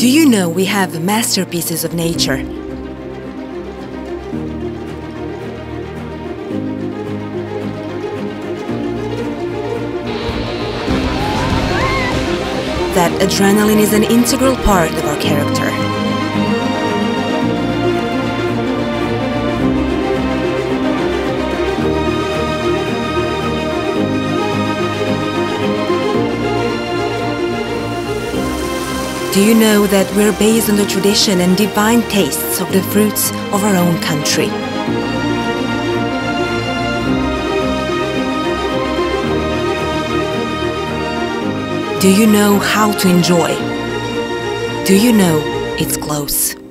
Do you know we have masterpieces of nature? That adrenaline is an integral part of our character. Do you know that we're based on the tradition and divine tastes of the fruits of our own country? Do you know how to enjoy? Do you know it's close?